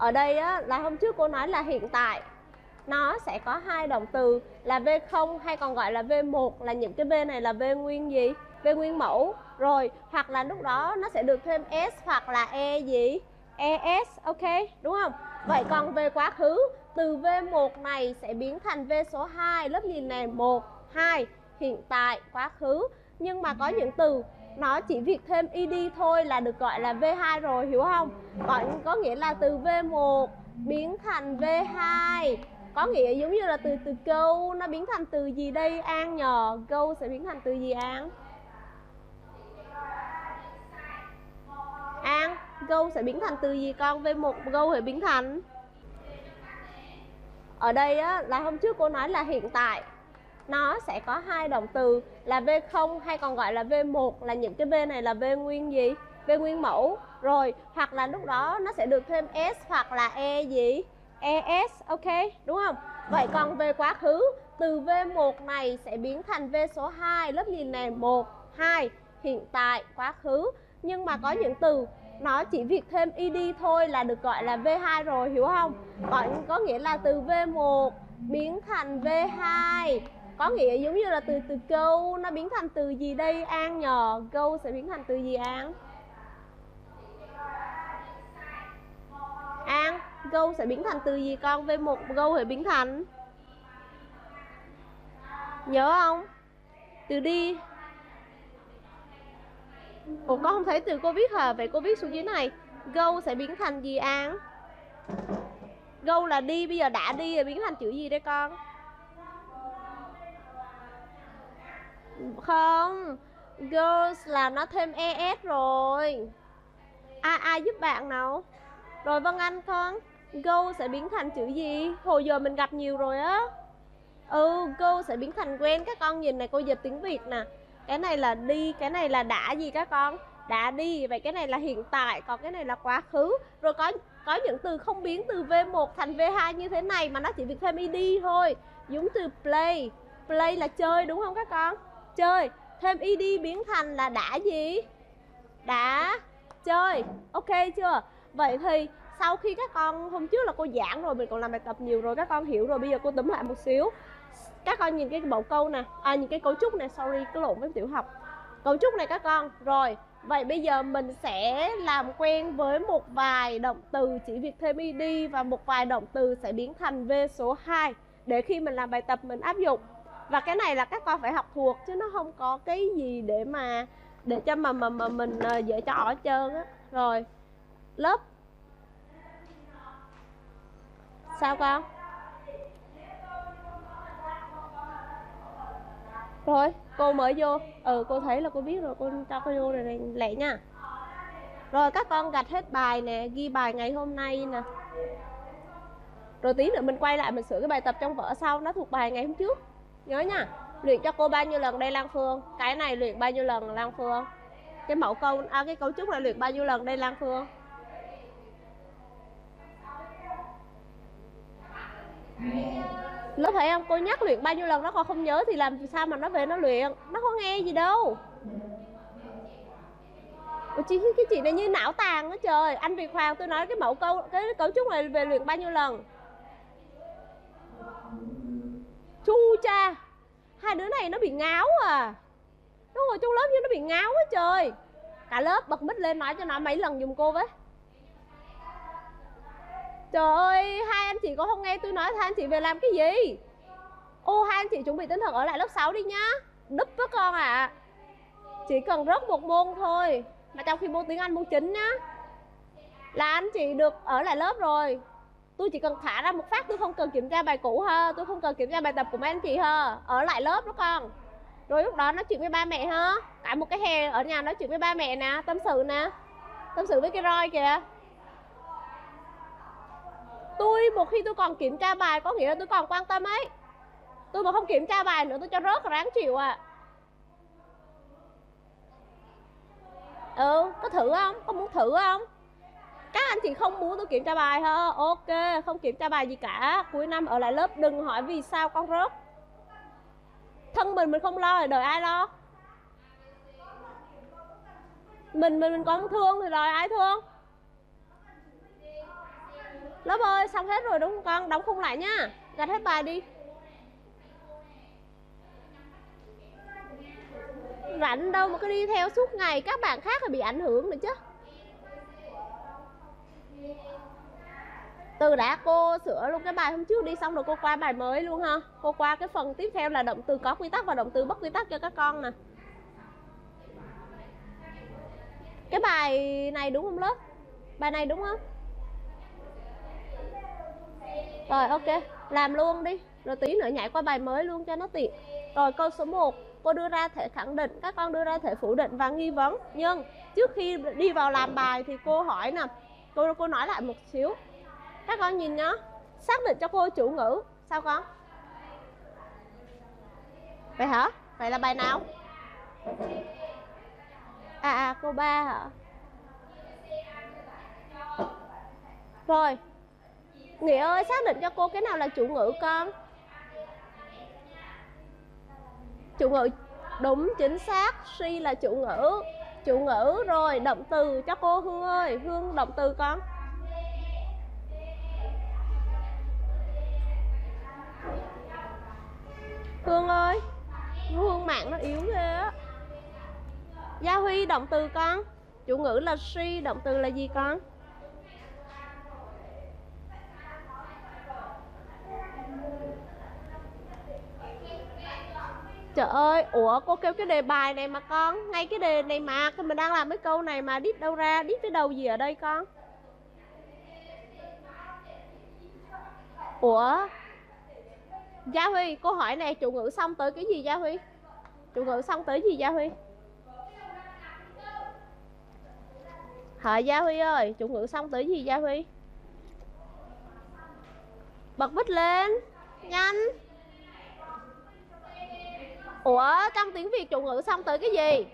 Ở đây á, là hôm trước cô nói là hiện tại nó sẽ có hai động từ là V0 hay còn gọi là V1, là những cái V này là V nguyên gì? V nguyên mẫu. Rồi, hoặc là lúc đó nó sẽ được thêm S hoặc là E gì? ES, ok, đúng không? Vậy còn về quá khứ, từ V1 này sẽ biến thành V số 2. Lớp nhìn này, 1, 2, hiện tại, quá khứ. Nhưng mà có những từ nó chỉ việc thêm ed thôi là được gọi là V2 rồi, hiểu không? Có nghĩa là từ V1 biến thành V2. Có nghĩa giống như là từ go nó biến thành từ gì đây An nhờ? Go sẽ biến thành từ gì An? An, go sẽ biến thành từ gì con? V1 go sẽ biến thành. Ở đây á, là hôm trước cô nói là hiện tại nó sẽ có hai động từ là V0 hay còn gọi là V1, là những cái V này là V nguyên gì? V nguyên mẫu. Rồi, hoặc là lúc đó nó sẽ được thêm S hoặc là E gì? ES, ok, đúng không? Vậy còn về quá khứ, từ V1 này sẽ biến thành V số 2. Lớp nhìn này, 1, 2, hiện tại, quá khứ. Nhưng mà có những từ nó chỉ việc thêm ed thôi là được gọi là V2 rồi, hiểu không? Có nghĩa là từ V1 biến thành V2. Có nghĩa giống như là từ go nó biến thành từ gì đây An nhờ? Go sẽ biến thành từ gì An? An, go sẽ biến thành từ gì con? V1 go sẽ biến thành, nhớ không? Từ đi. Ủa con không thấy từ cô viết hả? Vậy cô viết xuống dưới này. Go sẽ biến thành gì An? Go là đi, bây giờ đã đi rồi biến thành chữ gì đây con? Không, girls là nó thêm ES rồi. Ai giúp bạn nào? Rồi Vân Anh con, go sẽ biến thành chữ gì? Hồi giờ mình gặp nhiều rồi á. Go sẽ biến thành when. Các con nhìn này, cô dịch tiếng Việt nè. Cái này là đi, cái này là đã gì các con? Đã đi, vậy cái này là hiện tại, còn cái này là quá khứ. Rồi có những từ không biến từ V1 thành V2 như thế này mà nó chỉ việc thêm ed thôi. Giống từ play. Play là chơi đúng không các con? Chơi, thêm ed biến thành là đã gì? Đã chơi, ok chưa? Vậy thì sau khi các con, hôm trước là cô giảng rồi, mình còn làm bài tập nhiều rồi, các con hiểu rồi. Bây giờ cô túm lại một xíu. Các con nhìn cái mẫu câu nè, nhìn cái cấu trúc này, sorry, cứ lộn với tiểu học. Cấu trúc này các con. Rồi, vậy bây giờ mình sẽ làm quen với một vài động từ chỉ việc thêm ed và một vài động từ sẽ biến thành V số 2 để khi mình làm bài tập mình áp dụng. Và cái này là các con phải học thuộc chứ nó không có cái gì để cho mình dễ cho ở trơn á. Rồi, lớp sao con? Rồi, cô mới vô. Cô thấy là cô biết rồi, cô cho cô vô rồi này, lẹ nha. Rồi các con gạch hết bài nè, ghi bài ngày hôm nay nè. Rồi tí nữa mình quay lại mình sửa cái bài tập trong vở sau, nó thuộc bài ngày hôm trước. Nhớ nha. Luyện cho cô bao nhiêu lần đây Lan Phương? Cái này luyện bao nhiêu lần Lan Phương? Cái mẫu câu, cái cấu trúc này luyện bao nhiêu lần đây Lan Phương? Lớp thấy không? Cô nhắc luyện bao nhiêu lần nó còn không nhớ thì làm sao mà nó về nó luyện? Nó có nghe gì đâu. Cái chị này như não tàn đó trời. Anh Việt Hoàng tôi nói cái mẫu câu, cái cấu trúc này về luyện bao nhiêu lần? Chu cha, hai đứa này nó bị ngáo à. Nó ngồi trong lớp như nó bị ngáo quá trời. Cả lớp bật mic lên nói cho nó mấy lần giùm cô với. Trời ơi, hai anh chị có không nghe tôi nói hai anh chị về làm cái gì? Hai anh chị chuẩn bị tinh thần ở lại lớp 6 đi nhá. Đúp với con ạ. Chỉ cần rớt một môn thôi, mà trong khi môn tiếng Anh môn chính nhá, là anh chị được ở lại lớp rồi. Tôi chỉ cần thả ra một phát, tôi không cần kiểm tra bài cũ ha, tôi không cần kiểm tra bài tập của mấy anh chị ha. Ở lại lớp đó con. Rồi lúc đó nói chuyện với ba mẹ ha. Cả một cái hè ở nhà nói chuyện với ba mẹ nè, tâm sự nè. Tâm sự với cái roi kìa. Tôi một khi tôi còn kiểm tra bài có nghĩa là tôi còn quan tâm ấy. Tôi mà không kiểm tra bài nữa tôi cho rớt ráng chịu à. Có thử không? Có muốn thử không? Các anh chị không muốn tôi kiểm tra bài hả? Ok, không kiểm tra bài gì cả. Cuối năm ở lại lớp đừng hỏi vì sao con rớt. Thân mình không lo thì đời ai lo? Mình còn thương thì đời ai thương? Lớp ơi, xong hết rồi đúng không con? Đóng khung lại nhá. Gạch hết bài đi. Rảnh đâu mà cứ đi theo suốt ngày, các bạn khác thì bị ảnh hưởng nữa chứ. Từ đã cô sửa luôn cái bài hôm trước đi, xong rồi cô qua bài mới luôn ha. Cô qua cái phần tiếp theo là động từ có quy tắc và động từ bất quy tắc cho các con nè. Cái bài này đúng không lớp? Bài này đúng không? Rồi ok, làm luôn đi. Rồi tí nữa nhảy qua bài mới luôn cho nó tiện. Rồi câu số 1, cô đưa ra thể khẳng định, các con đưa ra thể phủ định và nghi vấn. Nhưng trước khi đi vào làm bài thì cô hỏi nè, cô nói lại một xíu. Các con nhìn nhá, xác định cho cô chủ ngữ. Sao con? Vậy hả? Vậy là bài nào? Câu 3 hả? Rồi, Nghĩa ơi, xác định cho cô cái nào là chủ ngữ con? Chủ ngữ, đúng chính xác, she là chủ ngữ. Chủ ngữ rồi, động từ cho cô Hương ơi. Hương động từ con. Hương ơi, Hương mạng nó yếu ghê á. Gia Huy động từ con. Chủ ngữ là she, động từ là gì con? Trời ơi, ủa cô kêu cái đề bài này mà con. Ngay cái đề này mà mình đang làm cái câu này mà đít đâu ra, đít cái đầu gì ở đây con? Ủa Gia Huy, cô hỏi này, chủ ngữ xong tới cái gì Gia Huy? Chủ ngữ xong tới gì Gia Huy? Hả Gia Huy ơi, chủ ngữ xong tới gì Gia Huy? Bật mic lên, nhanh. Ủa, trong tiếng Việt chủ ngữ xong tới cái gì?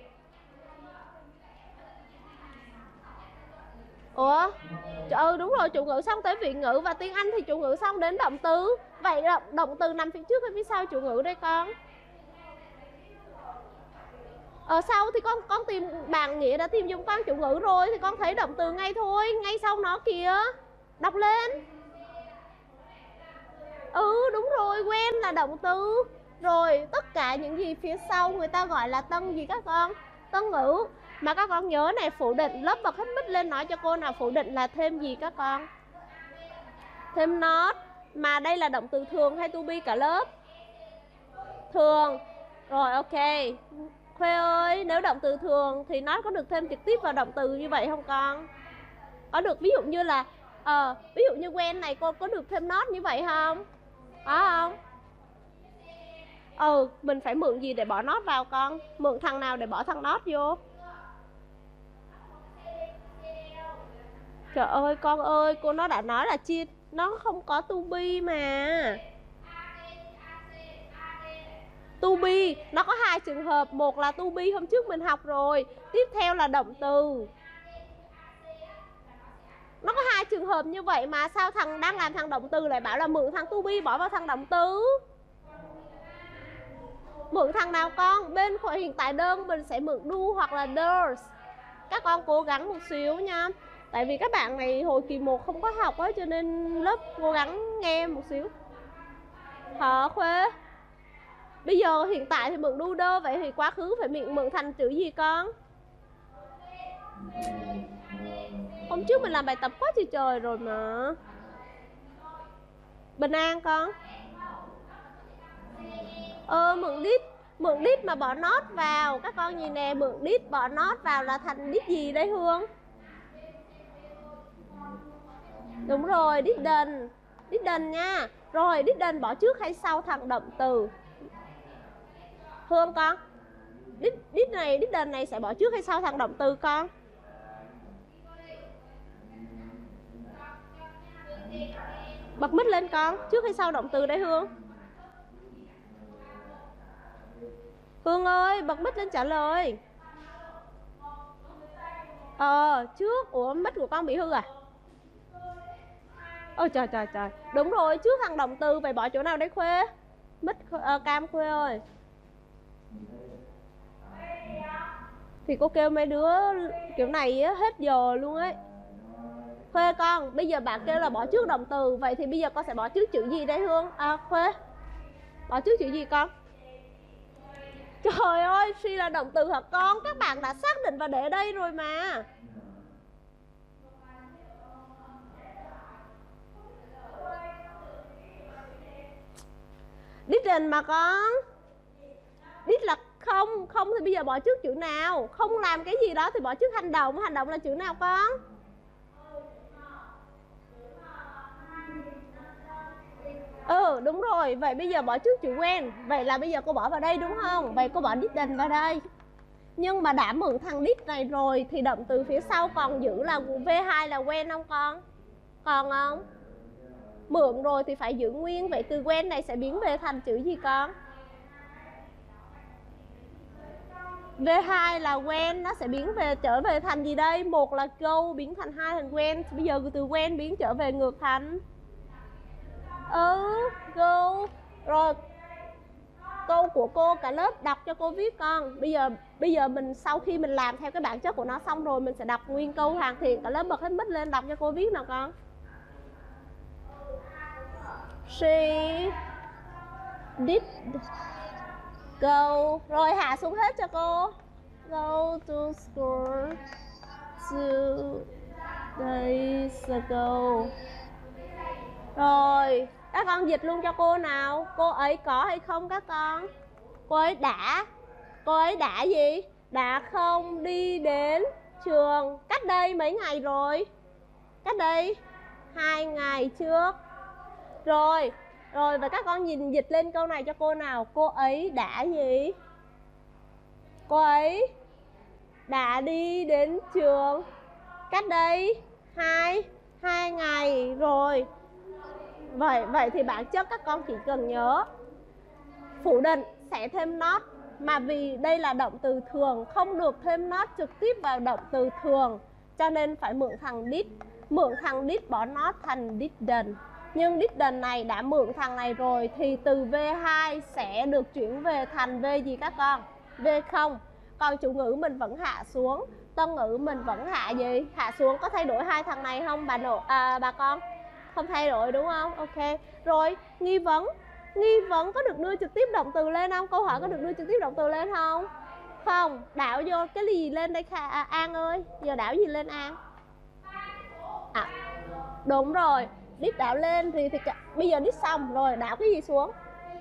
Ủa, đúng rồi, chủ ngữ xong tới vị ngữ. Và tiếng Anh thì chủ ngữ xong đến động từ. Vậy động từ nằm phía trước hay phía sau chủ ngữ đây con? Ở sau thì con tìm, bạn Nghĩa đã tìm dùng con chủ ngữ rồi thì con thấy động từ ngay thôi, ngay sau nó kìa. Đọc lên. Đúng rồi, when là động từ. Rồi tất cả những gì phía sau người ta gọi là tân gì các con? Tân ngữ. Mà các con nhớ này, phủ định, lớp bật hết mic lên nói cho cô nào phủ định là thêm gì các con? Thêm not. Mà đây là động từ thường hay to be cả lớp? Thường. Rồi ok. Khuê ơi, nếu động từ thường thì nó có được thêm trực tiếp vào động từ như vậy không con? Có được, ví dụ như là ví dụ như when này cô có được thêm not như vậy không? Có không? Mình phải mượn gì để bỏ not vào con? Mượn thằng nào để bỏ thằng not vô? Trời ơi con ơi, cô nó đã nói là chia, nó không có to be mà. To be, nó có hai trường hợp. Một là to be hôm trước mình học rồi. Tiếp theo là động từ. Nó có hai trường hợp như vậy mà sao thằng đang làm thằng động từ lại bảo là mượn thằng to be bỏ vào thằng động từ? Mượn thằng nào con? Bên hiện tại đơn mình sẽ mượn do hoặc là does. Các con cố gắng một xíu nha. Tại vì các bạn này hồi kỳ 1 không có học ấy, cho nên lớp cố gắng nghe một xíu. Hả Khuê? Bây giờ hiện tại thì mượn do đơ, vậy thì quá khứ phải mượn thành chữ gì con? Hôm trước mình làm bài tập quá trời rồi mà. Bình an con. Mượn đít mà bỏ not vào. Các con nhìn nè, mượn đít bỏ not vào là thành đít gì đây Hương? Đúng rồi, didn't. Didn't nha. Rồi didn't bỏ trước hay sau thằng động từ? Hương con, didn't này sẽ bỏ trước hay sau thằng động từ con? Bật mic lên con, trước hay sau động từ đây Hương? Hương ơi, bật mic lên trả lời. Trước. Ủa mic của con bị hư à? Ôi trời. Đúng rồi, trước thằng động từ, vậy bỏ chỗ nào đây Khuê? Mic cam Khuê ơi. Thì cô kêu mấy đứa kiểu này hết giờ luôn ấy. Khuê con, bây giờ bạn kêu là bỏ trước động từ, vậy thì bây giờ con sẽ bỏ trước chữ gì đây Hương? À Khuê, bỏ trước chữ gì con? Trời ơi, she là động từ hả con? Các bạn đã xác định và để đây rồi mà. Didn't mà con. Did là không, không thì bây giờ bỏ trước chữ nào? Không làm cái gì đó thì bỏ trước hành động là chữ nào con? Ừ đúng rồi, vậy bây giờ bỏ trước chữ when. Vậy là bây giờ cô bỏ vào đây đúng không? Vậy cô bỏ didn't vào đây. Nhưng mà đã mượn thằng did này rồi thì động từ phía sau còn giữ là V2 là when không con? Còn không? Mượn rồi thì phải giữ nguyên. Vậy từ when này sẽ biến về thành chữ gì con? V2 là when, nó sẽ biến về trở về thành gì đây? Một là go biến thành hai thành when. Bây giờ từ when biến trở về ngược thành go. Rồi câu của cô cả lớp đọc cho cô viết con. Bây giờ mình sau khi mình làm theo cái bản chất của nó xong rồi mình sẽ đọc nguyên câu hoàn thiện. Cả lớp bật hết mic lên đọc cho cô viết nào con. She did go. Rồi hạ xuống hết cho cô. Go to school 2 days ago. Rồi các con dịch luôn cho cô nào. Cô ấy có hay không các con? Cô ấy đã gì? Đã không đi đến trường cách đây mấy ngày rồi? Cách đây 2 ngày trước. Rồi và các con nhìn dịch lên câu này cho cô nào. Cô ấy đã gì? Cô ấy đã đi đến trường cách đây 2 ngày rồi. Vậy thì bản chất các con chỉ cần nhớ phủ định sẽ thêm not. Mà vì đây là động từ thường, không được thêm not trực tiếp vào động từ thường, cho nên phải mượn thằng did. Mượn thằng did bỏ not thành didn't. Nhưng didn't này đã mượn thằng này rồi thì từ V2 sẽ được chuyển về thành V gì các con? V0. Còn chủ ngữ mình vẫn hạ xuống, tân ngữ mình vẫn hạ gì? Hạ xuống. Có thay đổi hai thằng này không bà con? Không thay đổi đúng không? Ok. Rồi nghi vấn có được đưa trực tiếp động từ lên không? Câu hỏi có được đưa trực tiếp động từ lên không? Không. Đảo vô cái gì lên đây An ơi? Giờ đảo gì lên An? Đúng rồi. Đít đảo lên thì bây giờ đít xong rồi đảo cái gì xuống?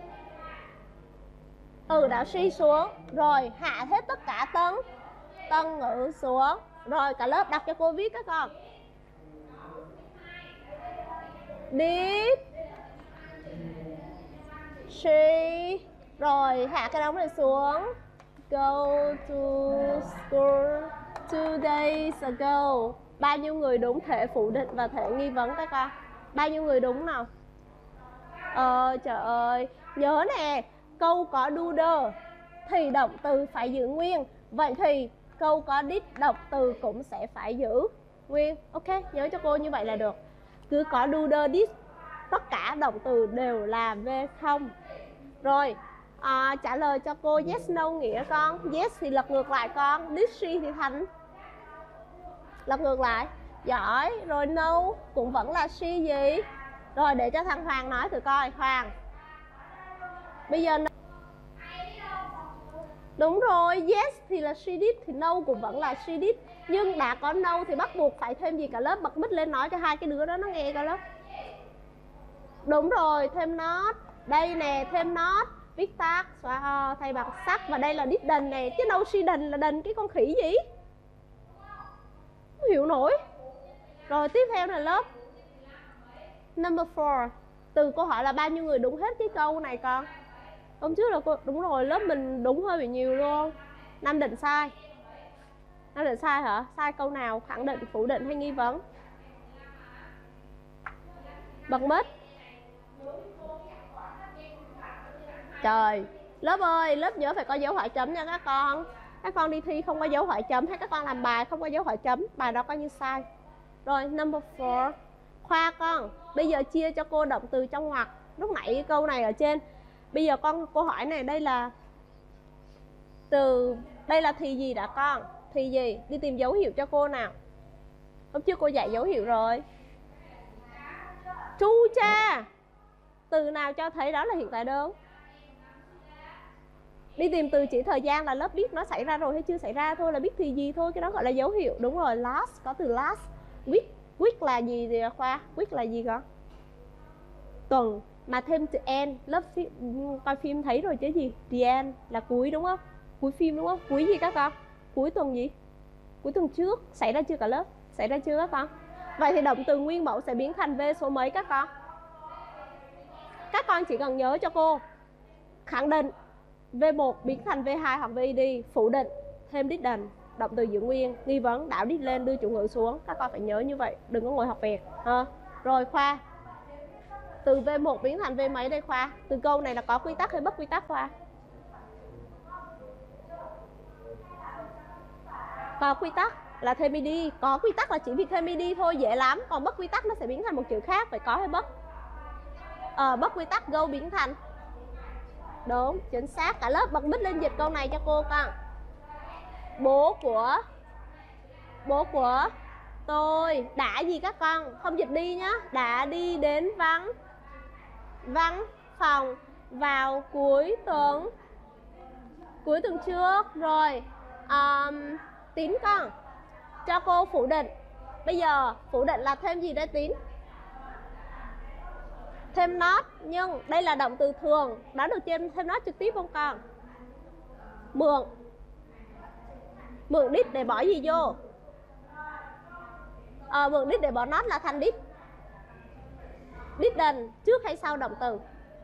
Đảo she xuống. Rồi hạ hết tất cả tân ngữ xuống. Rồi cả lớp đọc cho cô viết các con. Did she. Rồi hạ cái đống này xuống. Go to school 2 days ago. Bao nhiêu người đúng thể phủ định và thể nghi vấn các con? Bao nhiêu người đúng nào? Trời ơi. Nhớ nè, câu có do thì động từ phải giữ nguyên. Vậy thì câu có did động từ cũng sẽ phải giữ nguyên. Ok, nhớ cho cô như vậy là được. Cứ có do did, tất cả động từ đều là V0. Rồi trả lời cho cô yes no nghĩa con. Yes thì lật ngược lại con. Did she thì thành lật ngược lại. Giỏi. Rồi no cũng vẫn là she gì? Rồi để cho thằng Hoàng nói thử coi. Hoàng, bây giờ đúng rồi, yes thì là she did, thì no cũng vẫn là she did. Nhưng đã có no thì bắt buộc phải thêm gì cả lớp? Bật mic lên nói cho hai cái đứa đó nó nghe cả lớp. Đúng rồi, thêm not. Đây nè, thêm not. Viết tắt, xóa thay bằng sắc. Và đây là didn't nè. Chứ đâu she didn't là đần cái con khỉ gì? Không hiểu nổi. Rồi tiếp theo là lớp number 4. Từ câu hỏi là bao nhiêu người đúng hết cái câu này con? Hôm trước là cô đúng rồi, lớp mình đúng hơi bị nhiều luôn. Nam định sai. Nam định sai hả? Sai câu nào? Khẳng định, phủ định hay nghi vấn? Bật mic. Trời, lớp ơi, lớp nhớ phải có dấu hỏi chấm nha các con. Các con đi thi không có dấu hỏi chấm, hay các con làm bài không có dấu hỏi chấm, bài đó coi như sai. Rồi, number 4. Khoa con, bây giờ chia cho cô động từ trong ngoặc. Lúc nãy cái câu này ở trên. Bây giờ cô hỏi này, đây là thì gì đã con? Thì gì? Đi tìm dấu hiệu cho cô nào. Hôm trước cô dạy dấu hiệu rồi. Chu cha, từ nào cho thấy đó là hiện tại đơn? Đi tìm từ chỉ thời gian là lớp biết nó xảy ra rồi hay chưa xảy ra thôi, là biết thì gì thôi, cái đó gọi là dấu hiệu. Đúng rồi, last, có từ last. Week là gì thì Khoa? Week là gì con? Tuần, mà thêm từ end. Lớp coi phim thấy rồi chứ gì? The end là cuối đúng không? Cuối phim đúng không? Cuối gì các con? Cuối tuần gì? Cuối tuần trước. Xảy ra chưa cả lớp? Xảy ra chưa các con? Vậy thì động từ nguyên mẫu sẽ biến thành V số mấy các con? Các con chỉ cần nhớ cho cô khẳng định V1 biến thành V2 hoặc VID, phủ định thêm didn't, động từ giữ nguyên, nghi vấn đảo did lên đưa chủ ngữ xuống. Các con phải nhớ như vậy, đừng có ngồi học vẹt ha. Rồi Khoa, từ V1 biến thành V mấy đây Khoa? Từ câu này là có quy tắc hay bất quy tắc Khoa? Có quy tắc là thêm id, có quy tắc là chỉ việc thêm id thôi, dễ lắm. Còn bất quy tắc nó sẽ biến thành một chữ khác, phải có hay bất? Bất quy tắc go biến thành. Đúng, chính xác. Cả lớp bật mic lên dịch câu này cho cô con. Bố của tôi đã gì các con? Không dịch đi nhá. Đã đi đến văn phòng vào cuối tuần trước. Rồi Tín con, cho cô phủ định. Bây giờ phủ định là thêm gì đây Tín? Thêm not, nhưng đây là động từ thường. Đó được thêm not trực tiếp không con? Mượn đít để bỏ gì vô? Mượn đít để bỏ not là thành đít. Didn't trước hay sau động từ?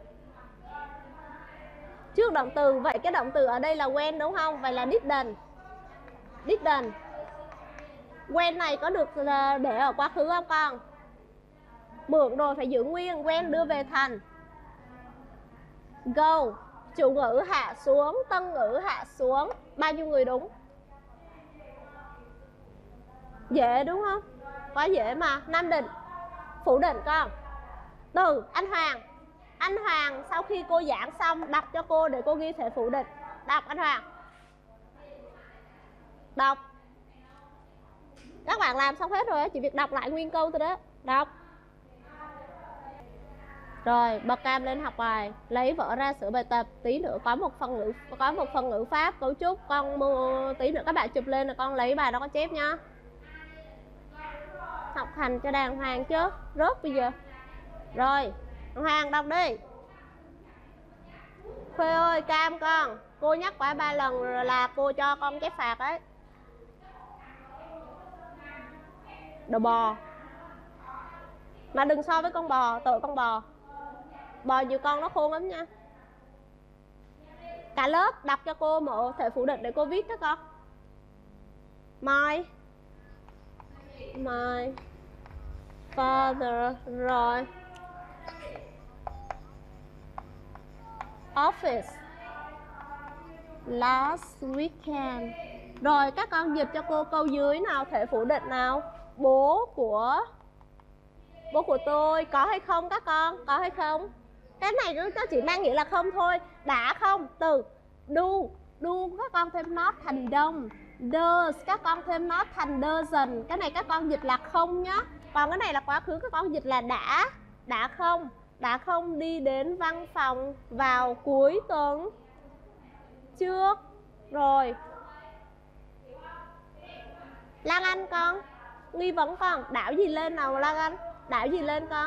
Trước động từ. Vậy cái động từ ở đây là when đúng không? Vậy là didn't. When này có được để ở quá khứ không con? Mượn rồi phải giữ nguyên. When đưa về thành go. Chủ ngữ hạ xuống, tân ngữ hạ xuống. Bao nhiêu người đúng? Dễ đúng không? Quá dễ mà. Nam định, phủ định con. Từ Anh Hoàng sau khi cô giảng xong đọc cho cô để cô ghi thể phủ định. Đọc anh Hoàng. Đọc. Các bạn làm xong hết rồi á, chỉ việc đọc lại nguyên câu thôi đó. Đọc. Rồi, bật cam lên học bài, lấy vở ra sửa bài tập. Tí nữa có một phần ngữ pháp cấu trúc, con tí nữa các bạn chụp lên là con lấy bài đó con chép nha. Học hành cho đàng hoàng chứ, rớt bây giờ. Rồi, Hoàng đọc đi. Khuê ơi, cam con, cô nhắc quả 3 lần rồi là cô cho con chép phạt đấy. Đồ bò. Mà đừng so với con bò, tội con bò. Bò nhiều con nó khôn lắm nha. Cả lớp đọc cho cô một thể phủ định để cô viết đó con. My father. Rồi office last weekend. Rồi các con dịch cho cô câu dưới nào, thể phủ định nào. Bố của tôi có hay không các con? Có hay không? Cái này nó chỉ mang nghĩa là không thôi. Đã không, từ do các con thêm not thành don't. Does các con thêm not thành doesn't. Cái này các con dịch là không nhá. Còn cái này là quá khứ, các con dịch là đã không đi đến văn phòng vào cuối tuần trước. Rồi Lan Anh con, nghi vấn con, đảo gì lên nào Lan Anh? Đảo gì lên con?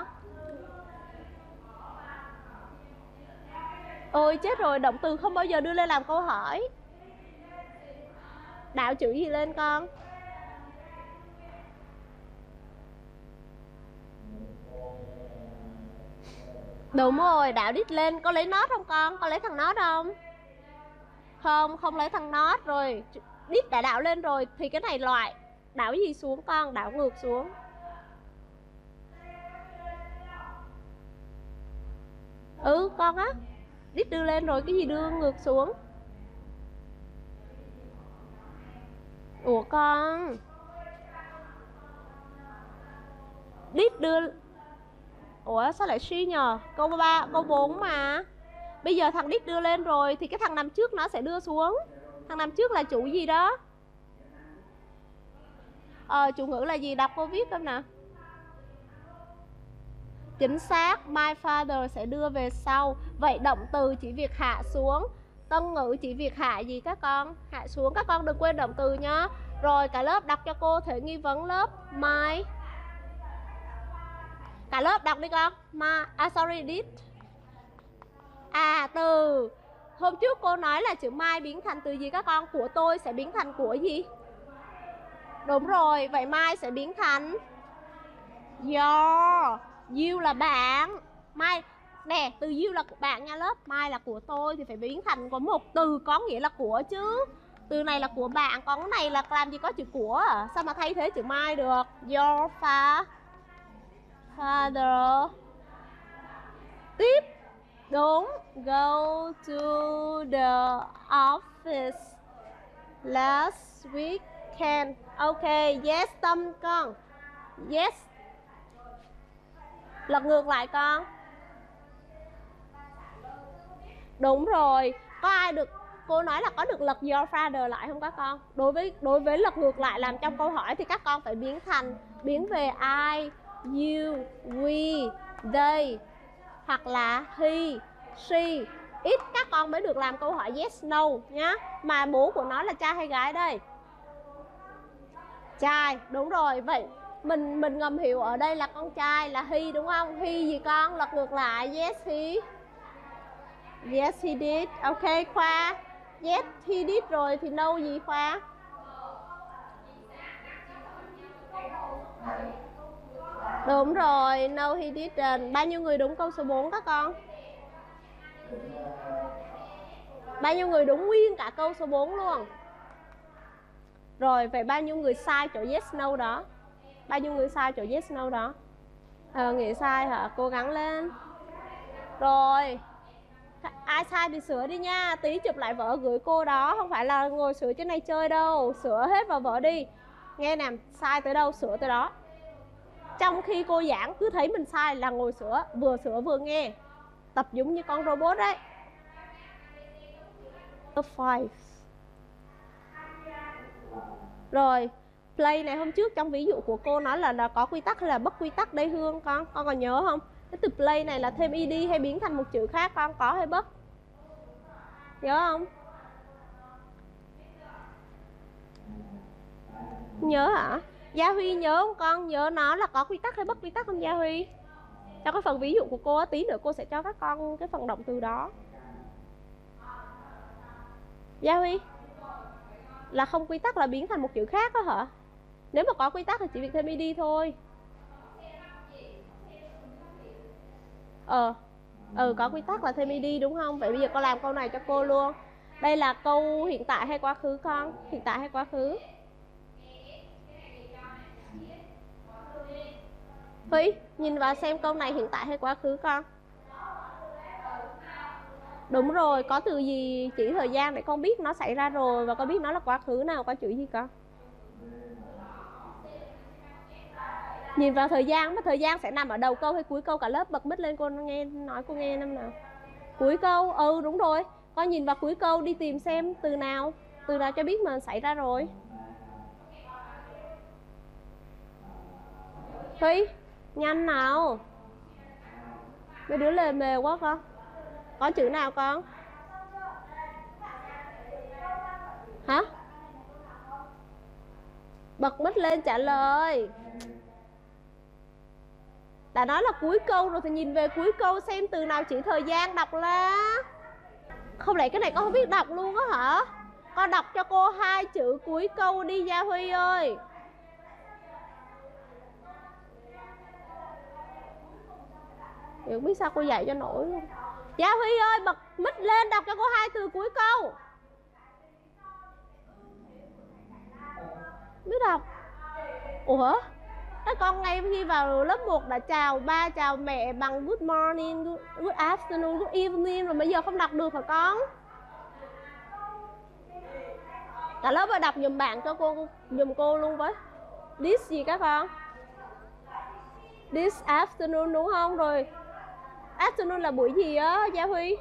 Ôi chết rồi, động từ không bao giờ đưa lên làm câu hỏi. Đảo chữ gì lên con? Đúng rồi, đảo đít lên. Có lấy nốt không con? Có lấy thằng nốt không? Không lấy thằng nốt. Rồi đít đã đảo lên rồi thì cái này loại. Đảo gì xuống con? Đảo ngược xuống. Con á. Đít đưa lên rồi, cái gì đưa ngược xuống? Ủa con, đít đưa. Ủa sao lại suy nhờ? Câu 3, câu 4 mà. Bây giờ thằng đít đưa lên rồi thì cái thằng nằm trước nó sẽ đưa xuống. Thằng nằm trước là chủ gì đó? Chủ ngữ là gì? Đọc cô viết xem nào. Chính xác, my father sẽ đưa về sau. Vậy động từ chỉ việc hạ xuống, tân ngữ chỉ việc hạ gì các con? Hạ xuống, các con đừng quên động từ nhá. Rồi cả lớp đọc cho cô thể nghi vấn lớp. My. Cả lớp đọc đi con. Sorry, did. Từ hôm trước cô nói là chữ my biến thành từ gì các con? Của tôi sẽ biến thành của gì? Đúng rồi, vậy my sẽ biến thành your. You là bạn. My nè, từ you là của bạn nha lớp. My là của tôi thì phải biến thành có một từ có nghĩa là của chứ. Từ này là của bạn, còn cái này là làm gì có chữ của à? Sao mà thay thế chữ my được? Your father. Tiếp. Đúng. Go to the office last weekend. Ok, yes Tâm con. Yes. Lật ngược lại con. Đúng rồi. Có ai được, cô nói là có được lật your father lại không các con? Đối với lật ngược lại làm trong câu hỏi thì các con phải biến về I, you, we, they hoặc là he, she. Ít các con mới được làm câu hỏi yes no nhá. Mà bố của nó là trai hay gái đây? Trai, đúng rồi. Vậy mình ngầm hiểu ở đây là con trai là he đúng không? He gì con? Lật ngược lại. Yes he. Yes he did. Ok Khoa. Yes he did rồi thì no gì Khoa? Đúng rồi, no he didn't. Bao nhiêu người đúng câu số 4 các con? Bao nhiêu người đúng nguyên cả câu số 4 luôn? Rồi, vậy bao nhiêu người sai chỗ yes no đó? Bao nhiêu người sai chỗ yes no đó? Nghĩ sai hả? Cố gắng lên. Rồi. Ai sai thì sửa đi nha. Tí chụp lại vở gửi cô đó. Không phải là ngồi sửa trên này chơi đâu. Sửa hết vào vở đi. Nghe nè, sai tới đâu sửa tới đó. Trong khi cô giảng cứ thấy mình sai là ngồi sửa vừa nghe. Tập giống như con robot đấy. 5. Rồi, play này hôm trước trong ví dụ của cô nói là có quy tắc hay là bất quy tắc đây Hương con còn nhớ không? Cái từ play này là thêm ed hay biến thành một chữ khác con, có hay bất? Nhớ không? Nhớ hả? Gia Huy nhớ không con? Nhớ nó là có quy tắc hay bất quy tắc không Gia Huy? Trong cái phần ví dụ của cô tí nữa cô sẽ cho các con cái phần động từ đó. Gia Huy là không quy tắc là biến thành một chữ khác đó hả? Nếu mà có quy tắc thì chỉ việc thêm ed thôi. Có quy tắc là thêm ed đúng không? Vậy bây giờ con làm câu này cho cô luôn. Đây là câu hiện tại hay quá khứ con? Hiện tại hay quá khứ? Huy, nhìn vào xem câu này hiện tại hay quá khứ con? Đúng rồi, có từ gì chỉ thời gian để con biết nó xảy ra rồi và con biết nó là quá khứ nào, có chữ gì con? Nhìn vào thời gian, mà thời gian sẽ nằm ở đầu câu hay cuối câu? Cả lớp bật mic lên cô nghe, nói cô nghe năm nào. Cuối câu, đúng rồi. Con nhìn vào cuối câu đi tìm xem từ nào cho biết mà xảy ra rồi. Huy, nhanh nào. Mấy đứa lề mề quá con. Có chữ nào con? Hả? Bật mic lên trả lời. Đã nói là cuối câu rồi thì nhìn về cuối câu xem từ nào chỉ thời gian đọc là. Không lẽ cái này con không biết đọc luôn á hả? Con đọc cho cô 2 chữ cuối câu đi Gia Huy ơi. Không biết sao cô dạy cho nổi luôn. Gia Huy ơi, bật mic lên đọc cho cô 2 từ cuối câu. Biết đọc. Ủa? Các con ngay khi vào lớp 1 đã chào ba, chào mẹ bằng good morning, good afternoon, good evening rồi bây giờ không đọc được hả con? Cả lớp ơi, đọc giùm bạn cho cô, giùm cô luôn với. This gì các con? This afternoon đúng không? Rồi afternoon là buổi gì á Gia Huy?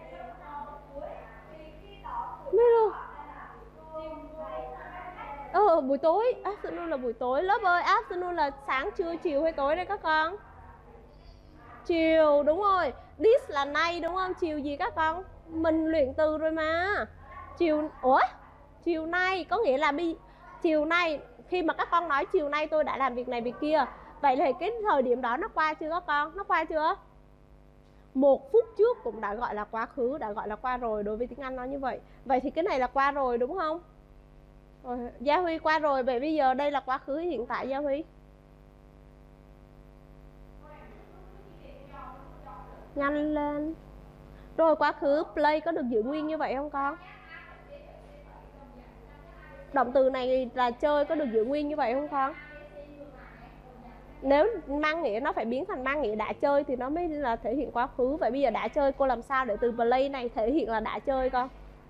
Biết luôn. Buổi tối, afternoon là buổi tối. Lớp ơi, afternoon là sáng, trưa, chiều hay tối đây các con? Chiều, đúng rồi. This là nay đúng không? Chiều gì các con? Mình luyện từ rồi mà. Chiều, chiều nay có nghĩa là chiều nay, khi mà các con nói chiều nay tôi đã làm việc này việc kia, vậy thì cái thời điểm đó nó qua chưa các con? Nó qua chưa? 1 phút trước cũng đã gọi là quá khứ, đã gọi là qua rồi, đối với tiếng Anh nó như vậy. Vậy thì cái này là qua rồi đúng không? Gia Huy qua rồi, vậy bây giờ đây là quá khứ hiện tại Gia Huy. Nhanh lên. Rồi quá khứ play có được giữ nguyên như vậy không con? Động từ này là chơi có được giữ nguyên như vậy không con? Nếu mang nghĩa nó phải biến thành mang nghĩa đã chơi thì nó mới là thể hiện quá khứ. Vậy bây giờ đã chơi cô làm sao để từ play này thể hiện là đã chơi con?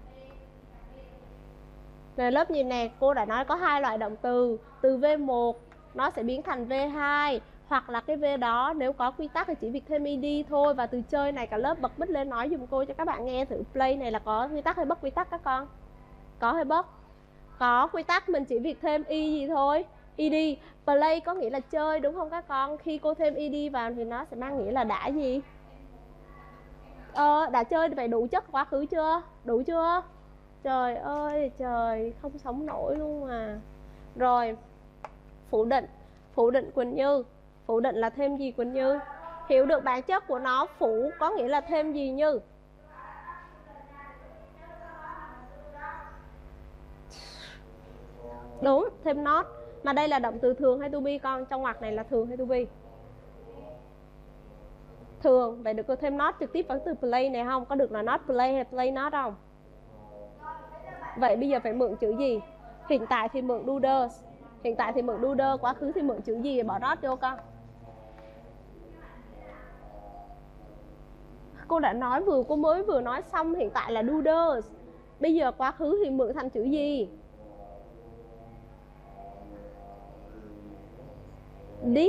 Nè lớp nhìn nè, cô đã nói có 2 loại động từ. Từ V1 nó sẽ biến thành V2, hoặc là cái V đó nếu có quy tắc thì chỉ việc thêm ed thôi. Và từ chơi này cả lớp bật mic lên nói dùm cô cho các bạn nghe thử play này là có quy tắc hay bất quy tắc các con? Có hay bất? Có quy tắc, mình chỉ việc thêm y gì thôi. Ed, play có nghĩa là chơi đúng không các con? Khi cô thêm ed vào thì nó sẽ mang nghĩa là đã gì? Đã chơi thì phải đủ chất quá khứ chưa? Đủ chưa? Trời ơi trời, không sống nổi luôn mà. Rồi, phủ định. Phủ định Quỳnh Như. Phủ định là thêm gì Quỳnh Như? Hiểu được bản chất của nó, phủ có nghĩa là thêm gì Như? Đúng, thêm not. Mà đây là động từ thường hay to be con? Trong ngoặc này là thường hay to be? Thường, vậy được cô thêm not trực tiếp vào từ play này không? Có được là not play hay play not không? Vậy bây giờ phải mượn chữ gì? Hiện tại thì mượn do does. Hiện tại thì mượn do does, quá khứ thì mượn chữ gì? Bỏ not vô con. Cô đã nói cô mới vừa nói xong hiện tại là do does. Bây giờ quá khứ thì mượn thành chữ gì? Did.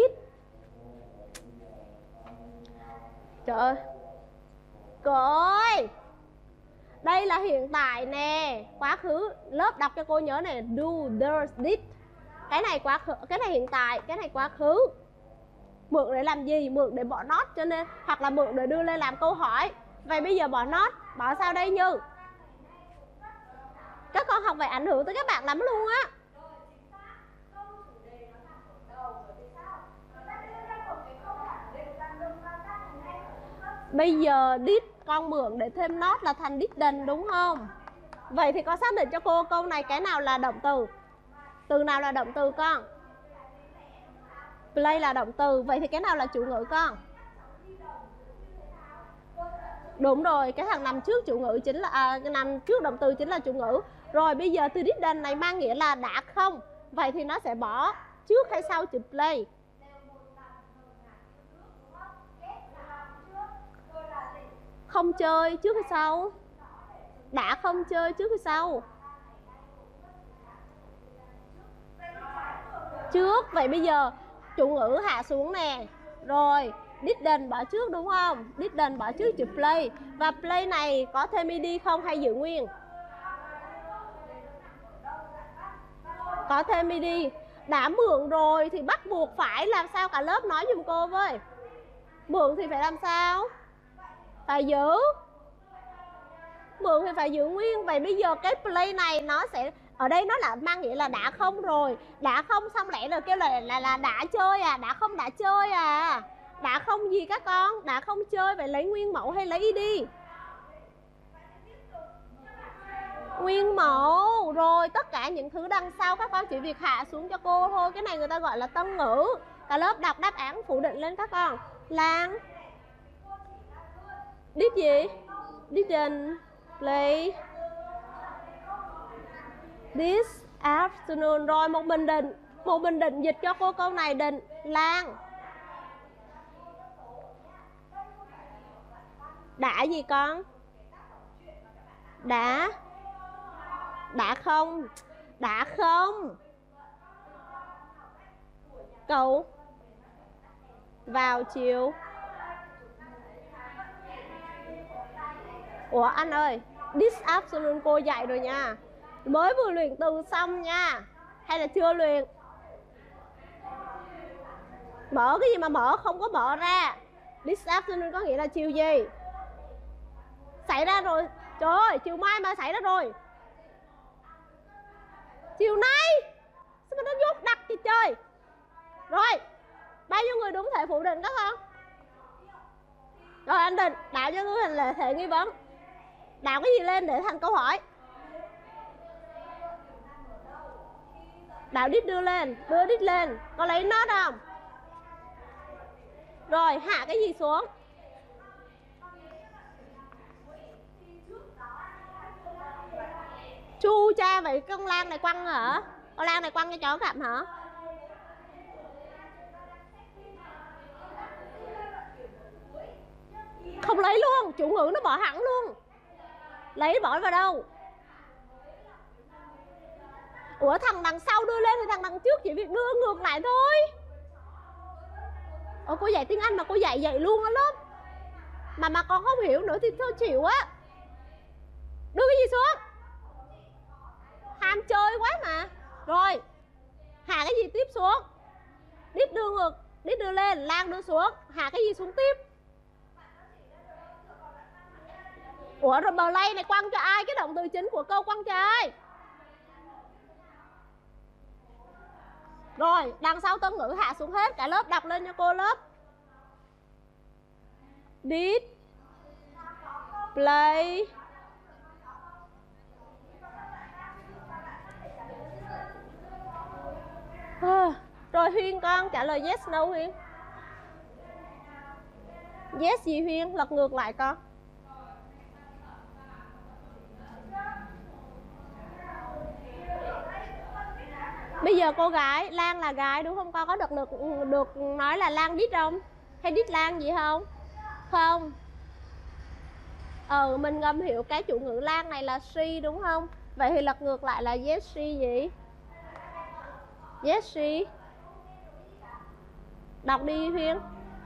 Trời ơi. Cô ơi, đây là hiện tại nè, quá khứ. Lớp đọc cho cô nhớ này, do, does, did. Cái này quá khứ, cái này hiện tại, cái này quá khứ. Mượn để làm gì? Mượn để bỏ not, cho nên hoặc là mượn để đưa lên làm câu hỏi. Vậy bây giờ bỏ not, bỏ sao đây Như? Các con học phải ảnh hưởng tới các bạn lắm luôn á. Bây giờ did con mượn để thêm not là thành didn't đúng không? Vậy thì con xác định cho cô câu này cái nào là động từ? Từ nào là động từ con? Play là động từ. Vậy thì cái nào là chủ ngữ con? Đúng rồi, cái thằng nằm trước chủ ngữ chính là nằm trước động từ chính là chủ ngữ. Rồi bây giờ từ didn't này mang nghĩa là đã không. Vậy thì nó sẽ bỏ trước hay sau chữ play? Không chơi trước hay sau? Đã không chơi trước hay sau? Trước. Vậy bây giờ chủ ngữ hạ xuống nè. Rồi didn't bỏ trước đúng không? Didn't bỏ trước chữ play. Và play này có thêm ed không hay giữ nguyên? Có thêm ed. Đã mượn rồi thì bắt buộc phải làm sao? Cả lớp nói giùm cô với. Mượn thì phải làm sao? Phải giữ. Mượn thì phải giữ nguyên. Vậy bây giờ cái play này nó sẽ, ở đây nó là mang nghĩa là đã không rồi. Đã không xong lẽ rồi kêu là đã chơi à? Đã không đã chơi à? Đã không gì các con? Đã không chơi, vậy lấy nguyên mẫu hay lấy đi? Nguyên mẫu. Rồi tất cả những thứ đằng sau các con chỉ việc hạ xuống cho cô thôi. Cái này người ta gọi là tân ngữ. Cả lớp đọc đáp án phủ định lên các con. Lan did gì? Didn't play this afternoon. Rồi một bình định dịch cho cô câu này. Định Lan đã gì con? Đã không? Đã không? Cậu vào chiều. Ủa anh ơi, this afternoon cô dạy rồi nha. Mới vừa luyện từ xong nha. hay là chưa luyện? Mở cái gì mà mở, không có mở ra. This afternoon có nghĩa là chiều gì? Xảy ra rồi. Trời ơi, chiều mai mà xảy ra rồi. Chiều nay. Sao mà nó dốt đặc vậy trời? Rồi, bao nhiêu người đúng thể phủ định các con? Rồi anh Định, đạo cho tôi thành thể nghi vấn. Đạo cái gì lên để thành câu hỏi? Đạo đít đưa lên, đưa đít lên. Có lấy nó không? Rồi, hạ cái gì xuống? Chu cha vậy con Lan này quăng hả? Con Lan này quăng cho chó gặm hả? Không lấy luôn, chủ ngữ nó bỏ hẳn luôn. Lấy bỏ vào đâu? Ủa thằng đằng sau đưa lên thì thằng đằng trước chỉ việc đưa ngược lại thôi. Ủa cô dạy tiếng Anh mà cô dạy luôn á lớp. Mà con không hiểu nữa thì thôi chịu á. Đưa cái gì xuống? Ham chơi quá mà. Rồi, hạ cái gì tiếp xuống? Đít đưa ngược, đít đưa lên, Lan đưa xuống. Hạ cái gì xuống tiếp? Ủa rồi play này quăng cho ai? Cái động từ chính của câu quăng cho ai? Rồi, đằng sau tân ngữ hạ xuống hết. Cả lớp đọc lên cho cô lớp. Did play Rồi Huyên con trả lời yes no Huyên. Yes gì Huyên? Lật ngược lại con. Bây giờ cô gái, Lan là gái đúng không con? Có được nói là Lan đít không? Hay đít Lan gì không? Không. Mình ngầm hiểu cái chủ ngữ Lan này là she đúng không? Vậy thì lật ngược lại là yes she gì? Yes she. Đọc đi Huyên.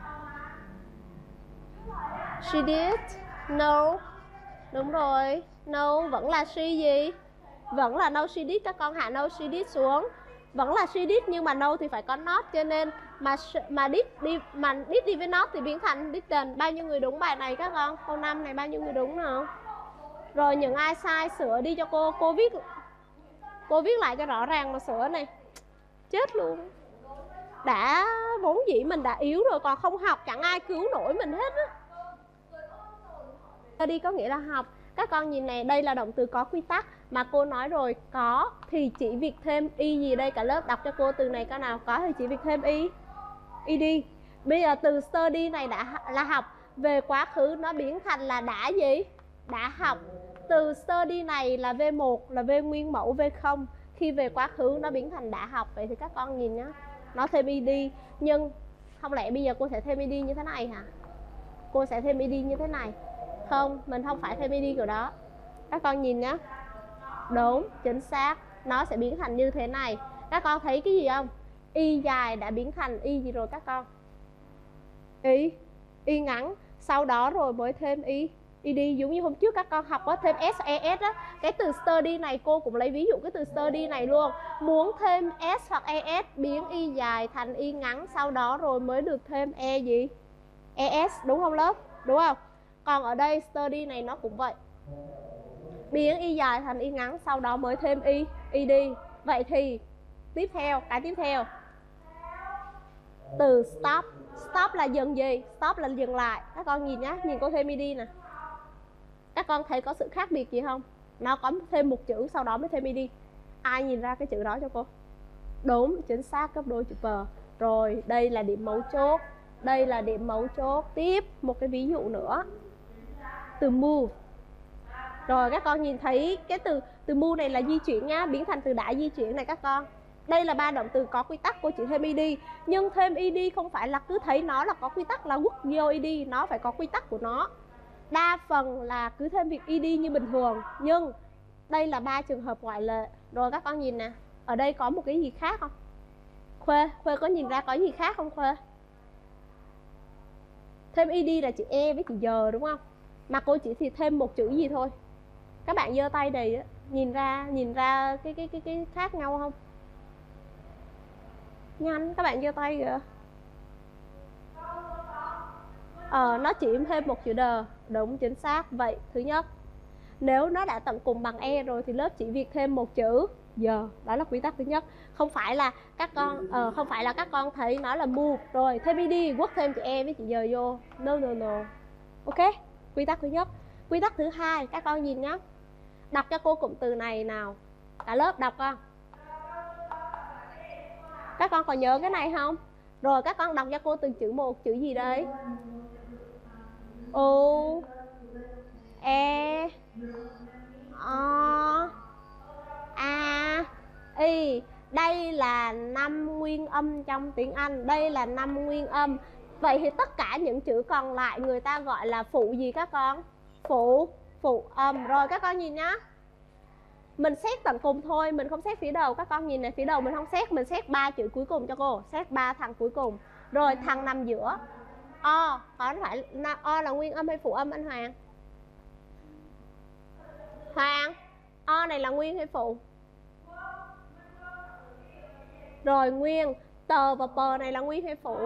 She did. No. Đúng rồi. No vẫn là she gì? Vẫn là no she did. Các con hạ no she did xuống. Vẫn là she did nhưng mà no thì phải có not, cho nên mà did đi với not thì biến thành didn't. Bao nhiêu người đúng bài này các con? Câu 5 này bao nhiêu người đúng nào? Rồi những ai sai sửa đi cho cô. Cô viết lại cho rõ ràng mà sửa này. Chết luôn. Đã vốn dĩ mình đã yếu rồi, còn không học chẳng ai cứu nổi mình hết á. Đi có nghĩa là học. Các con nhìn này, đây là động từ có quy tắc. Mà cô nói rồi, có thì chỉ việc thêm y gì đây? Cả lớp đọc cho cô từ này coi nào. Có thì chỉ việc thêm y. Ed. Bây giờ từ study này đã là học. Về quá khứ nó biến thành là đã gì? Đã học. Từ study này là V1 là V nguyên mẫu V0. Khi về quá khứ nó biến thành đã học. Vậy thì các con nhìn nhá, nó thêm ed. Nhưng không lẽ bây giờ cô sẽ thêm ed như thế này hả? Cô sẽ thêm ed như thế này. Không, mình không phải thêm ed kiểu đó. Các con nhìn nhá. Đúng, chính xác. Nó sẽ biến thành như thế này. Các con thấy cái gì không? Y dài đã biến thành y gì rồi các con? Y ngắn. Sau đó rồi mới thêm ed. Giống như hôm trước các con học có thêm SES á. Cái từ study này cô cũng lấy ví dụ cái từ study này luôn. Muốn thêm S hoặc ES biến y dài thành y ngắn. Sau đó rồi mới được thêm E gì? ES đúng không lớp? Đúng không? Còn ở đây study này nó cũng vậy. Biến y dài thành y ngắn. Sau đó mới thêm ed. Vậy thì cái tiếp theo từ stop. Stop là dừng gì? Stop là dừng lại. Các con nhìn nhá, nhìn cô thêm ed nè. Các con thấy có sự khác biệt gì không? Nó có thêm một chữ sau đó mới thêm ed. Ai nhìn ra cái chữ đó cho cô? Đúng, chính xác, gấp đôi chữ V. Rồi, đây là điểm mấu chốt. Đây là điểm mấu chốt. Tiếp, một cái ví dụ nữa. Từ move. Rồi, các con nhìn thấy cái từ move này là di chuyển nhá, biến thành từ đã di chuyển này các con. Đây là 3 động từ có quy tắc, cô chỉ thêm ed. Nhưng thêm ed không phải là cứ thấy nó là có quy tắc là quất vô ed. Nó phải có quy tắc của nó. Đa phần là cứ thêm việc ed như bình thường. Nhưng đây là 3 trường hợp ngoại lệ. Rồi các con nhìn nè, ở đây có một cái gì khác không? Khuê có nhìn ra có gì khác không Khuê? Thêm ed là chữ E với chữ giờ đúng không? Mà cô chỉ thì thêm một chữ gì thôi. Các bạn giơ tay đầy nhìn ra cái khác nhau không? Nhanh, các bạn giơ tay kìa. Nó chỉ thêm một chữ đờ. Đúng, chính xác. Vậy thứ nhất, nếu nó đã tận cùng bằng e rồi thì lớp chỉ việc thêm một chữ giờ. Đó là quy tắc thứ nhất. Không phải là các con thấy nó là move rồi thêm ed quất thêm chữ e với chữ giờ vô. No. Ok, quy tắc thứ nhất. Quy tắc thứ hai, các con nhìn nhá. Đọc cho cô cụm từ này nào. Cả lớp đọc con. Các con còn nhớ cái này không? Rồi các con đọc cho cô từng chữ một. Chữ gì đây? U E O A Y. Đây là 5 nguyên âm trong tiếng Anh. Đây là 5 nguyên âm. Vậy thì tất cả những chữ còn lại người ta gọi là phụ gì các con? Phụ âm. Rồi các con nhìn nhá. Mình xét tận cùng thôi, mình không xét phía đầu. Các con nhìn này, phía đầu mình không xét. Mình xét 3 chữ cuối cùng cho cô. Xét 3 thằng cuối cùng. Rồi thằng nằm giữa O. Có phải O là nguyên âm hay phụ âm anh Hoàng? Hoàng, O này là nguyên hay phụ? Rồi nguyên. Tờ và pờ này là nguyên hay phụ?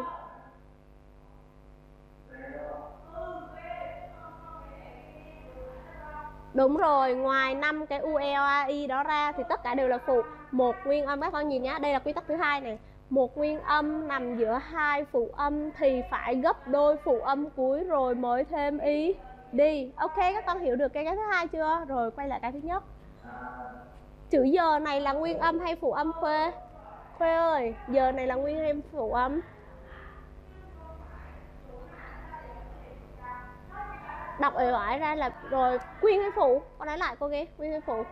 Đúng rồi, ngoài 5 cái UEOI đó ra thì tất cả đều là phụ. Một nguyên âm, các con nhìn nhá, đây là quy tắc thứ hai này. Một nguyên âm nằm giữa hai phụ âm thì phải gấp đôi phụ âm cuối rồi mới thêm y đi. Ok, các con hiểu được cái thứ hai chưa? Rồi quay lại cái thứ nhất. Chữ giờ này là nguyên âm hay phụ âm Khuê? Khuê ơi, giờ này là nguyên hay phụ âm? Đọc ể oải ra là rồi nguyên hay phụ? Con nói lại cô nghe, nguyên hay phụ?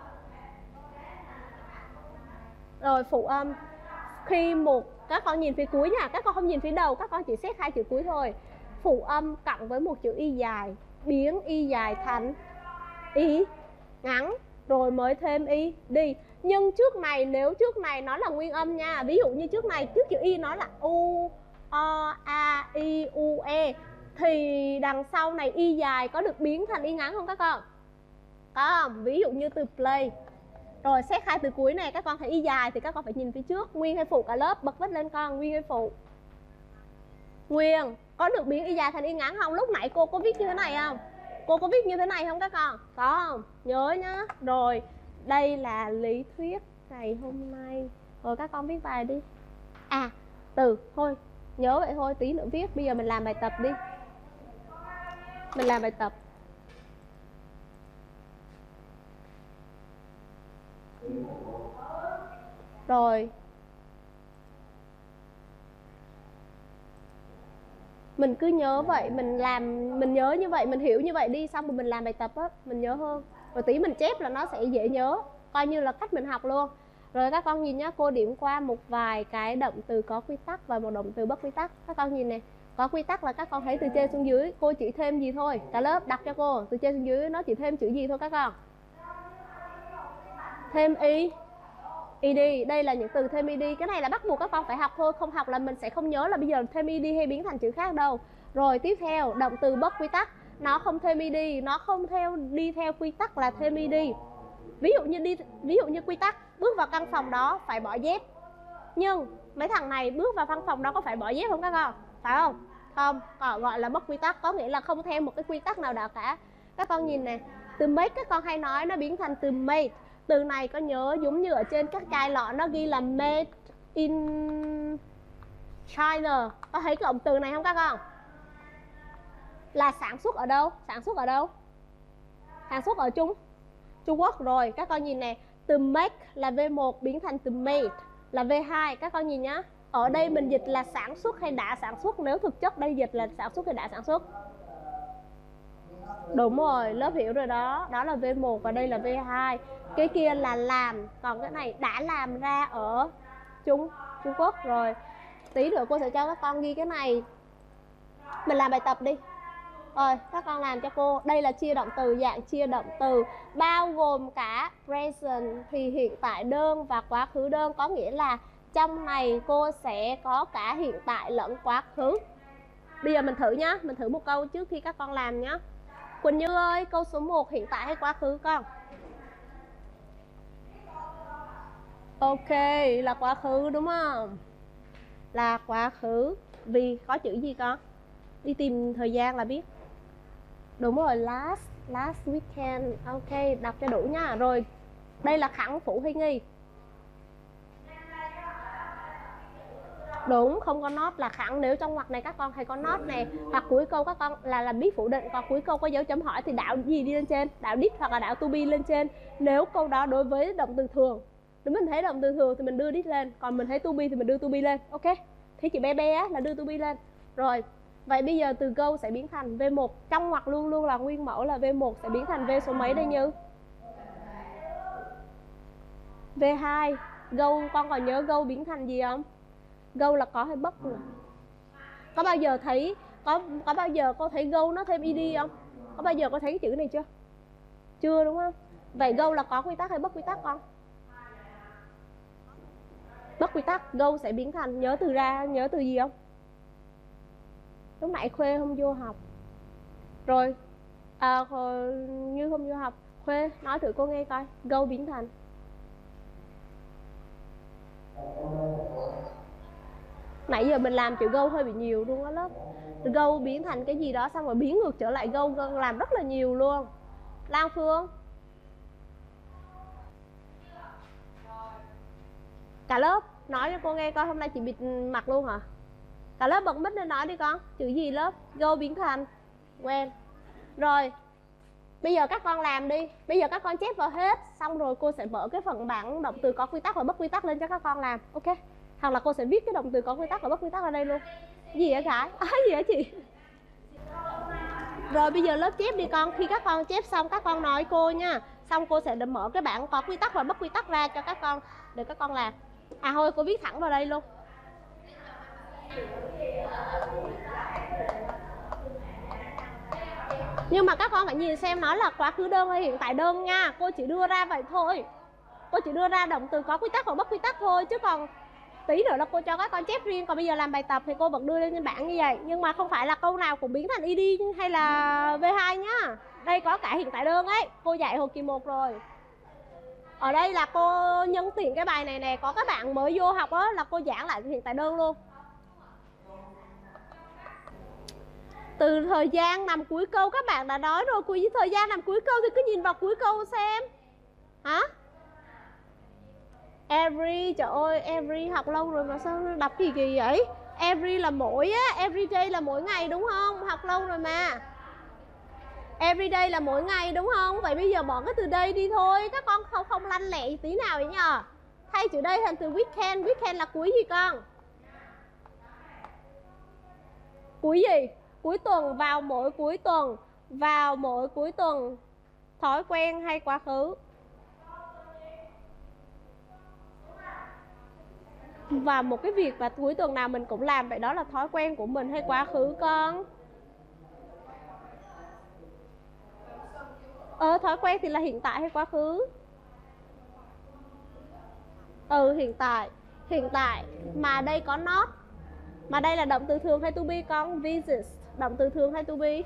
Rồi phụ âm. Khi một, các con nhìn phía cuối nha, các con không nhìn phía đầu, các con chỉ xét hai chữ cuối thôi. Phụ âm cộng với một chữ y dài biến y dài thành y ngắn rồi mới thêm y đi. Nhưng trước này, nếu trước này nó là nguyên âm nha, ví dụ như trước này, trước chữ y nó là u o a i u e thì đằng sau này y dài có được biến thành y ngắn không các con? Có không? Ví dụ như từ play. Rồi xét hai từ cuối này, các con thấy y dài thì các con phải nhìn phía trước. Nguyên hay phụ cả lớp bật vít lên con, nguyên hay phụ? Nguyên. Có được biến y dài thành y ngắn không? Lúc nãy cô có viết như thế này không? Cô có viết như thế này không các con? Có không? Nhớ nhá. Rồi đây là lý thuyết ngày hôm nay. Rồi các con viết bài đi. Từ thôi, nhớ vậy thôi, tí nữa viết. Bây giờ mình làm bài tập đi. Mình làm bài tập. Rồi mình cứ nhớ vậy, mình nhớ như vậy, mình hiểu như vậy đi, xong rồi mình làm bài tập á, mình nhớ hơn. Rồi tí mình chép là nó sẽ dễ nhớ, coi như là cách mình học luôn. Rồi các con nhìn nhá, cô điểm qua một vài cái động từ có quy tắc và một động từ bất quy tắc. Các con nhìn này, có quy tắc là các con thấy từ trên xuống dưới, cô chỉ thêm gì thôi. Cả lớp đọc cho cô, từ trên xuống dưới nó chỉ thêm chữ gì thôi các con? Thêm y ed. Đây là những từ thêm ed. Cái này là bắt buộc các con phải học thôi, không học là mình sẽ không nhớ là bây giờ thêm ed hay biến thành chữ khác đâu. Rồi tiếp theo, động từ bất quy tắc, nó không thêm ed, nó không đi theo quy tắc là thêm ed. Ví dụ như quy tắc bước vào căn phòng đó phải bỏ dép. Nhưng mấy thằng này bước vào văn phòng đó có phải bỏ dép không các con? Phải không? Không, còn gọi là bất quy tắc, có nghĩa là không theo một cái quy tắc nào đó cả. Các con nhìn nè, từ make các con hay nói nó biến thành từ made. Từ này có nhớ giống như ở trên các chai lọ nó ghi là made in China. Có thấy cái cụm từ này không các con? Là sản xuất ở đâu? Sản xuất ở đâu? Sản xuất ở Trung Quốc. Rồi các con nhìn nè, từ make là V1 biến thành từ made là V2. Các con nhìn nhá, ở đây mình dịch là sản xuất hay đã sản xuất, nếu thực chất đây dịch là sản xuất hay đã sản xuất? Đúng rồi, lớp hiểu rồi đó. Đó là V1 và đây là V2. Cái kia là làm, còn cái này đã làm ra ở Trung Quốc. Rồi tí nữa cô sẽ cho các con ghi cái này. Mình làm bài tập đi. Rồi các con làm cho cô. Đây là chia động từ, dạng chia động từ bao gồm cả present thì hiện tại đơn và quá khứ đơn. Có nghĩa là trong này cô sẽ có cả hiện tại lẫn quá khứ. Bây giờ mình thử nhá, mình thử một câu trước khi các con làm nhá. Quỳnh Như ơi, câu số 1 hiện tại hay quá khứ con? Ok, là quá khứ đúng không? là quá khứ. Vì có chữ gì con? Đi tìm thời gian là biết. Đúng rồi, last weekend. Ok, đọc cho đủ nha. Rồi, đây là khẳng phụ hay nghi? Đúng, không có not là khẳng. Nếu trong ngoặc này các con hay có not này, hoặc cuối câu các con là biết phủ định, còn cuối câu có dấu chấm hỏi thì đạo gì đi lên trên? Đạo did hoặc là đạo to be lên trên. Nếu câu đó đối với động từ thường, nếu mình thấy động từ thường thì mình đưa did lên, còn mình thấy to be thì mình đưa to be lên. Ok, thấy chữ bé bé là đưa to be lên. Rồi, vậy bây giờ từ go sẽ biến thành V1. Trong ngoặc luôn luôn là nguyên mẫu là V1 sẽ biến thành V số mấy đây Như? V2. Go, con còn nhớ go biến thành gì không? Go là có hay bất nè. Có bao giờ thấy có bao giờ cô thấy go nó thêm ed không? Có bao giờ cô thấy cái chữ này chưa? Chưa đúng không? Vậy go là có quy tắc hay bất quy tắc con? Bất quy tắc. Go sẽ biến thành, nhớ từ gì không? Lúc nãy Khuê không vô học. Rồi Như không vô học. Khuê nói thử cô nghe coi. Go biến thành nãy giờ mình làm chữ go hơi bị nhiều luôn á lớp. Go biến thành cái gì đó xong rồi biến ngược trở lại go làm rất là nhiều luôn. Lan Phương, cả lớp nói cho cô nghe coi, hôm nay chị bịt mặt luôn hả? Cả lớp bật mic lên nói đi con. Chữ gì lớp? Go biến thành when. Rồi, bây giờ các con làm đi. Bây giờ các con chép vào hết. Xong rồi cô sẽ mở cái phần bảng động từ có quy tắc và bất quy tắc lên cho các con làm. Ok. Hoặc là cô sẽ viết cái động từ có quy tắc và bất quy tắc ở đây luôn. Gì hả Khải? Gì hả chị? Rồi bây giờ lớp chép đi con. Khi các con chép xong các con nói cô nha. Xong cô sẽ mở cái bảng có quy tắc và bất quy tắc ra cho các con để các con làm. À thôi cô viết thẳng vào đây luôn. Nhưng mà các con phải nhìn xem nó là quá khứ đơn hay hiện tại đơn nha. Cô chỉ đưa ra vậy thôi. Cô chỉ đưa ra động từ có quy tắc và bất quy tắc thôi. Chứ còn tí nữa là cô cho các con chép riêng. Còn bây giờ làm bài tập thì cô vẫn đưa lên trên bảng như vậy. Nhưng mà không phải là câu nào cũng biến thành ed hay là V2 nhá. Đây có cả hiện tại đơn ấy. Cô dạy hồi kỳ 1 rồi. Ở đây là cô nhân tiện cái bài này nè. Có các bạn mới vô học á là cô giảng lại hiện tại đơn luôn. Từ thời gian nằm cuối câu các bạn đã nói rồi. Thời gian nằm cuối câu thì cứ nhìn vào cuối câu xem. Hả? Every, trời ơi, every học lâu rồi mà sao đọc kỳ kỳ vậy? Every là mỗi á, every day là mỗi ngày đúng không? Học lâu rồi mà. Every day là mỗi ngày đúng không? Vậy bây giờ bỏ cái từ đây đi thôi. Các con không lanh lẹ tí nào vậy nhờ? Thay chữ đây thành từ weekend. Weekend là cuối gì con? Cuối gì? Cuối tuần, vào mỗi cuối tuần. Vào mỗi cuối tuần. Thói quen hay quá khứ? Và một cái việc mà cuối tuần nào mình cũng làm, vậy đó là thói quen của mình hay quá khứ con? Thói quen thì là hiện tại hay quá khứ? Hiện tại. Hiện tại. Mà đây có not. Mà đây là động từ thường hay to be con? Visit. Động từ thường hay to be?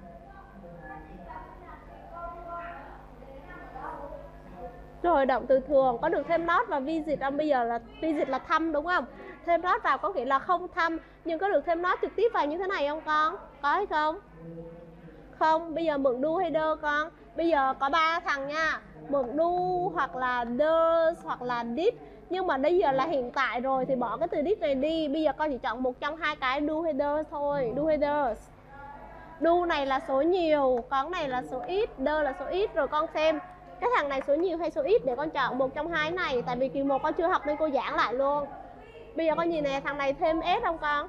Rồi động từ thường có được thêm not và visit không? Bây giờ là visit là thăm đúng không? Thêm not vào có nghĩa là không thăm. Nhưng có được thêm not trực tiếp vào như thế này không con? Có hay không? Không. Bây giờ mượn do hay đơ con? Bây giờ có 3 thằng nha. Mượn do hoặc là does hoặc là did. Nhưng mà bây giờ là hiện tại rồi thì bỏ cái từ did này đi. Bây giờ con chỉ chọn một trong hai cái do hay does thôi. Do hay does. Do này là số nhiều, con này là số ít, does là số ít. Rồi con xem cái thằng này số nhiều hay số ít để con chọn một trong hai này. Tại vì kỳ 1 con chưa học nên cô giảng lại luôn. Bây giờ con nhìn nè, thằng này thêm s không con?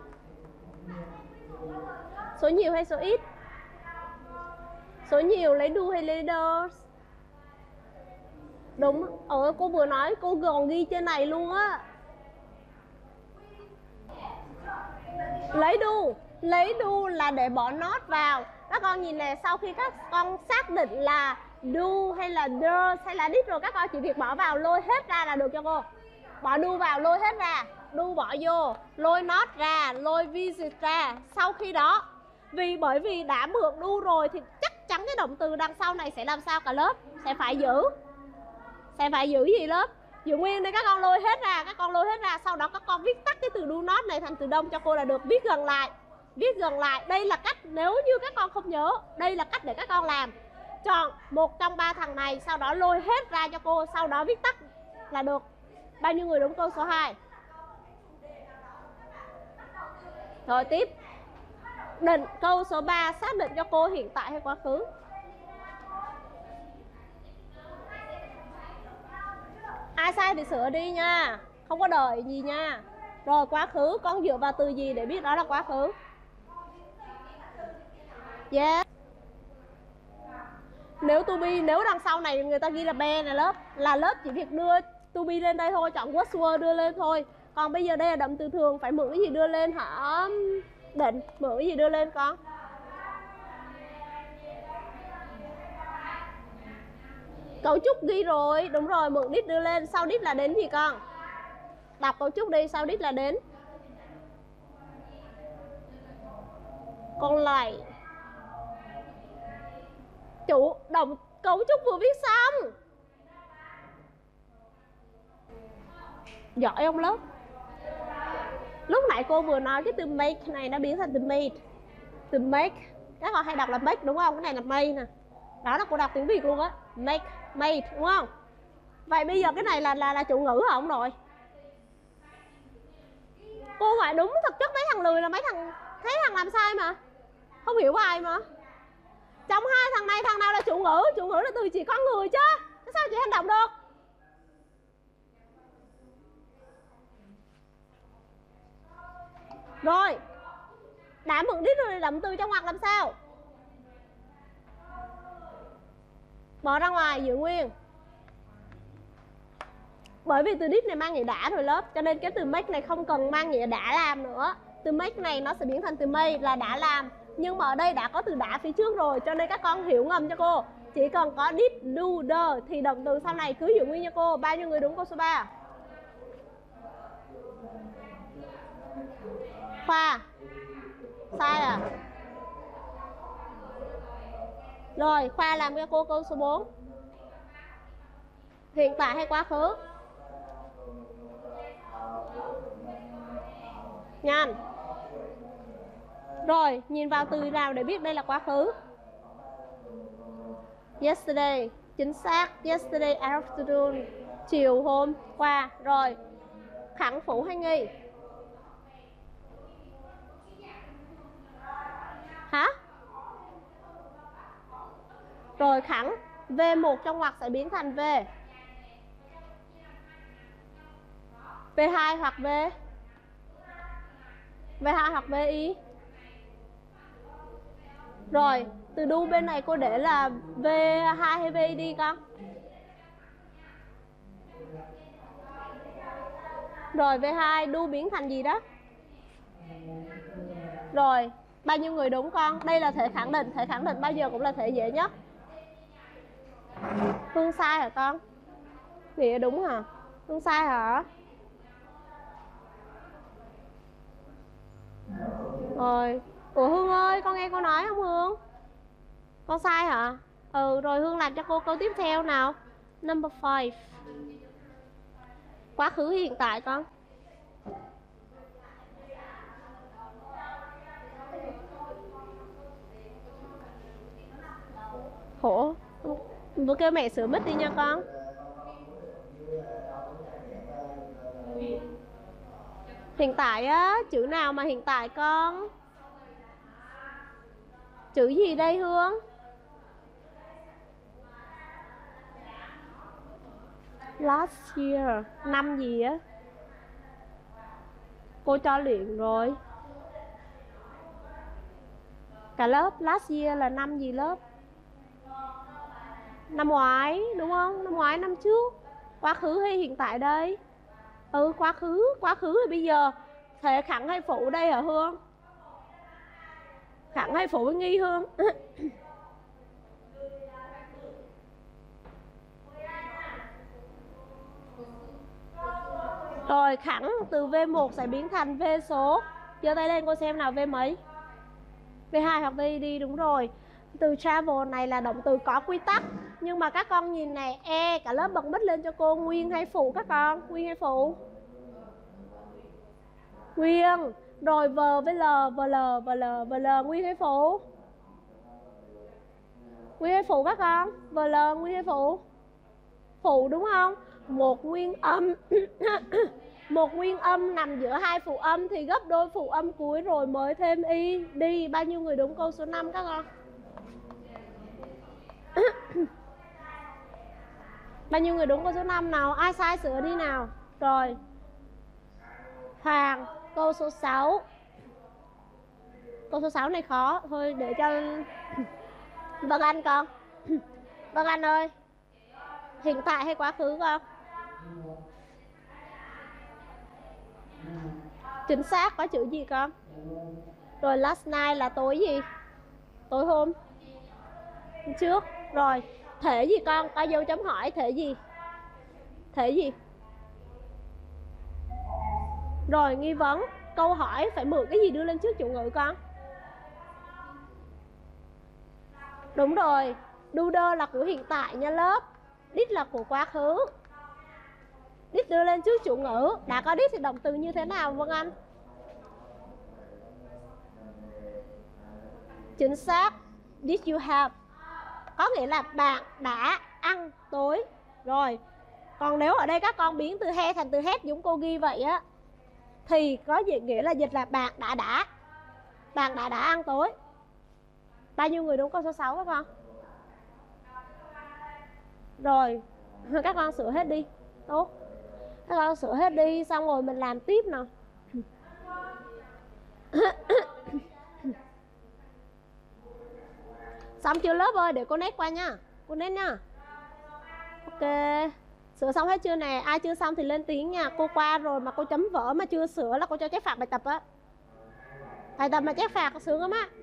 Số nhiều hay số ít? Số nhiều lấy do hay lấy does? Đúng, cô vừa nói, cô còn ghi trên này luôn á. Lấy do là để bỏ not vào. Các con nhìn nè, sau khi các con xác định là do hay là does hay là did rồi, các con chỉ việc bỏ vào lôi hết ra là được cho cô. Bỏ do vào lôi hết ra, do bỏ vô, lôi not ra, lôi visit ra. Sau khi đó, bởi vì đã mượn do rồi thì chắc chắn cái động từ đằng sau này sẽ làm sao cả lớp? Sẽ phải giữ gì lớp? giữ nguyên đây, các con lôi hết ra, các con lôi hết ra. Sau đó các con viết tắt cái từ do not này thành từ đông cho cô là được. Viết gần lại, viết gần lại. Đây là cách, nếu như các con không nhớ, đây là cách để các con làm. Chọn một trong 3 thằng này, sau đó lôi hết ra cho cô, sau đó viết tắt là được. Bao nhiêu người đúng câu số 2? Rồi tiếp. Định câu số 3, xác định cho cô hiện tại hay quá khứ. Ai sai thì sửa đi nha, không có đợi gì nha. Rồi quá khứ, con dựa vào từ gì để biết đó là quá khứ? Yeah. Nếu to be, nếu đằng sau này người ta ghi là be là lớp chỉ việc đưa to be lên đây thôi, chọn was were đưa lên thôi. Còn bây giờ đây là động từ thường, phải mượn cái gì đưa lên hả Định? Mượn cái gì đưa lên con? Cấu trúc ghi rồi, đúng rồi, mượn did đưa lên. Sau did là đến gì con? Đọc cấu trúc đi, sau did là đến. Con lại chủ động cấu trúc vừa viết xong. Giỏi ông lớp. Lúc nãy cô vừa nói cái từ make này nó biến thành từ made. Từ make, các con hay đọc là make đúng không? Cái này là made nè. Đó là cô đọc tiếng Việt luôn á. Make, made đúng không? Vậy bây giờ cái này là chủ ngữ hả ông nội? Cô gọi đúng thực chất mấy thằng lười là mấy thằng, thấy thằng làm sai mà. Không hiểu bài mà. Trong hai thằng này thằng nào là chủ ngữ? Chủ ngữ là từ chỉ con người chứ. Sao chỉ hành động được? Rồi. Đã mượn đít rồi động từ trong ngoặc làm sao? Bỏ ra ngoài, giữ nguyên. Bởi vì từ đít này mang nghĩa đã rồi lớp, cho nên cái từ make này không cần mang nghĩa đã làm nữa. Từ make này nó sẽ biến thành từ made là đã làm. Nhưng mà ở đây đã có từ đã phía trước rồi, cho nên các con hiểu ngầm cho cô. Chỉ cần có did, do, the thì động từ sau này cứ giữ nguyên cho cô. Bao nhiêu người đúng câu số 3? Khoa. Sai à? Rồi, Khoa làm cho cô câu số 4. Hiện tại hay quá khứ? Nhanh. Rồi, nhìn vào từ nào để biết đây là quá khứ? Yesterday, chính xác. Yesterday afternoon, chiều hôm qua. Rồi, khẳng phủ hay nghi? Hả? Rồi khẳng V1 trong ngoặc sẽ biến thành V. V2 hoặc V V2 hoặc VI. Rồi, từ do bên này cô để là V2 hay VI đi con? Rồi V2 do biến thành gì đó? Rồi, bao nhiêu người đúng con? Đây là thể khẳng định, thể khẳng định bao giờ cũng là thể dễ nhất. Hương sai hả con? Nghĩa đúng hả? Hương sai hả? Rồi. Ủa Hương ơi, con nghe cô nói không Hương? Con sai hả? Ừ, rồi Hương làm cho cô câu tiếp theo nào. Number 5. Quá khứ hiện tại con. Khổ. Vừa kêu mẹ sửa mic đi nha con. Hiện tại á, chữ nào mà hiện tại con? Chữ gì đây Hương? Last year. Năm gì á? Cô cho luyện rồi. Cả lớp. Last year là năm gì lớp? Năm ngoái đúng không? Năm ngoái, năm trước. Quá khứ hay hiện tại đây? Ừ, quá khứ. Quá khứ thì bây giờ thể khẳng hay phụ đây hả Hương? Khẳng hay phụ với nghi Hương? Rồi khẳng từ V1 sẽ biến thành V số. Giơ tay lên cô xem nào, V mấy? V2 hoặc V đi, đúng rồi. Từ travel này là động từ có quy tắc. Nhưng mà các con nhìn này, cả lớp bật mic lên cho cô. Nguyên hay phụ các con? Nguyên hay phụ? Nguyên. Rồi vờ với l, vl, Nguyên hay phụ? Nguyên hay phụ các con? Vl, Nguyên hay phụ? Phụ đúng không? Một nguyên âm một nguyên âm nằm giữa hai phụ âm thì gấp đôi phụ âm cuối rồi mới thêm y. Đi. Bao nhiêu người đúng câu số 5 các con? Bao nhiêu người đúng câu số 5 nào? Ai sai sửa đi nào. Rồi. Hoàng, câu số 6. Câu số 6 này khó. Thôi để cho Vân Anh con. Vân Anh ơi, hiện tại hay quá khứ con? Chính xác, có chữ gì con? Rồi last night là tối gì? Tối hôm trước. Rồi thể gì con? Có dấu chấm hỏi. Thể gì? Thể gì? Rồi nghi vấn. Câu hỏi phải mượn cái gì đưa lên trước chủ ngữ con? Đúng rồi. Do đơ là của hiện tại nha lớp. Did là của quá khứ. Did đưa lên trước chủ ngữ. Đã có did thì động từ như thế nào Vân Anh? Chính xác. Did you have? Có nghĩa là bạn đã ăn tối. Rồi. Còn nếu ở đây các con biến từ he thành từ hết giống cô ghi vậy á, thì có nghĩa là dịch là bạn đã ăn tối. Bao nhiêu người đúng câu số 6 các con? Rồi. Các con sửa hết đi. Tốt. Các con sửa hết đi. Xong rồi mình làm tiếp nào. Xong chưa lớp ơi? Để cô nét qua nha. Cô nét nha. Ok. Sửa xong hết chưa nè? Ai chưa xong thì lên tiếng nha. Cô qua rồi mà cô chấm vỡ mà chưa sửa là cô cho chép phạt bài tập á. Bài tập mà chép phạt sướng lắm á.